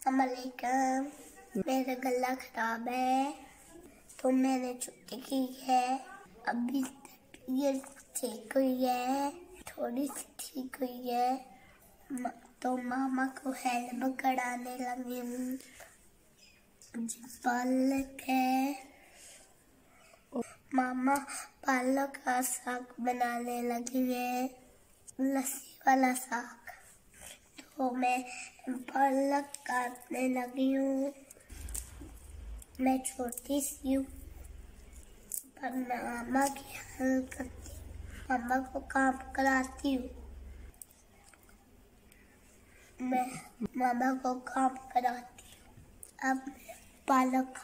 अस्सलामुअलैकुम। मेरा गला खराब है तो मैंने छुट्टी की है। अभी तबीयत ठीक हुई है, थोड़ी सी ठीक हुई है तो मामा को हेल्प कराने लगी हूँ। पालक है, मामा पालक का साग बनाने लगी है, लस्सी वाला साग। तो मैं पालक काटने लगी हूँ। मैं छोटी सी हूँ पर मामा की हेल्प करती हूँ, मामा को काम कराती हूँ। मैं मामा को काम कराती हूँ। अब पालक